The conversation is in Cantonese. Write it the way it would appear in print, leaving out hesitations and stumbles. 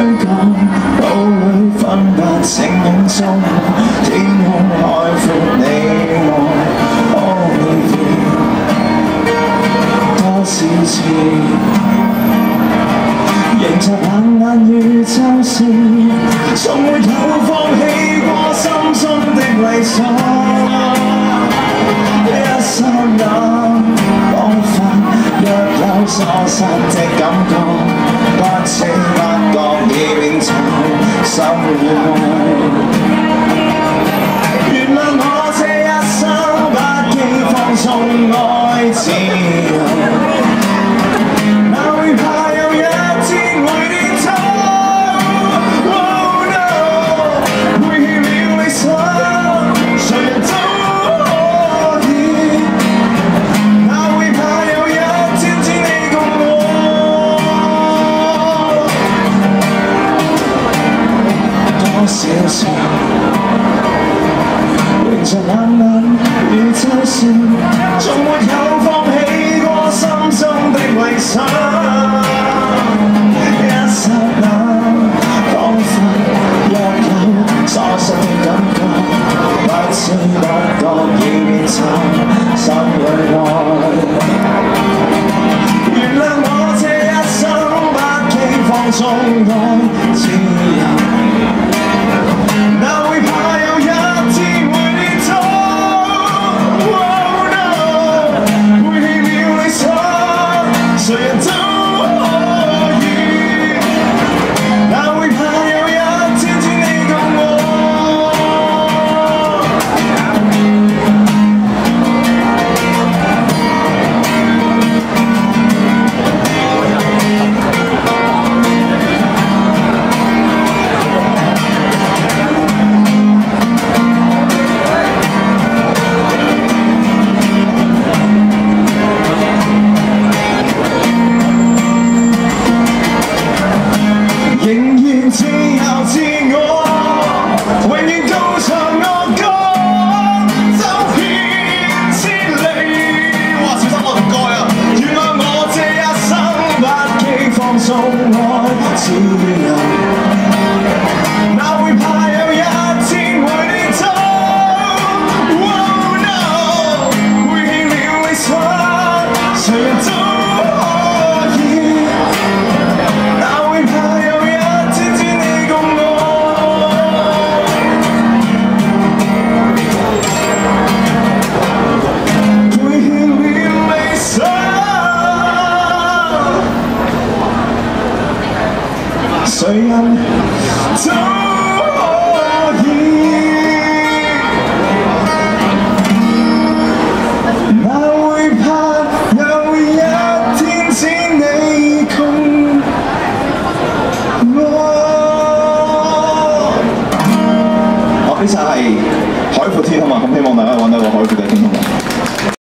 講，都會分不清影蹤。天空海闊你我，多少次迎着冷眼與嘲笑，從沒有放棄過心中的理想。一剎那彷彿若有疏失的感覺，不知不覺已變成心愛。原諒我這一生不羈放縱愛自由。少少迎着冷眼與嘲笑，從沒有放棄過心中的理想。一剎那彷彿若有疏失的感覺，不知不覺已變成心裏愛。原諒我這一生不羈放縱愛自由。自由自我，永遠高唱我歌，走遍千里。哇！小心我唔該啊！原諒我這一生不羈放縱愛自由，哪會怕有一天會跌倒？Oh no！背棄了理想，誰人都可以，哪會怕有一天只你共我？背棄了理想，誰人都可以，哪會怕有一天只你共我？呢首係海闊天空啊！咁希望大家揾到個海闊嘅天空啊！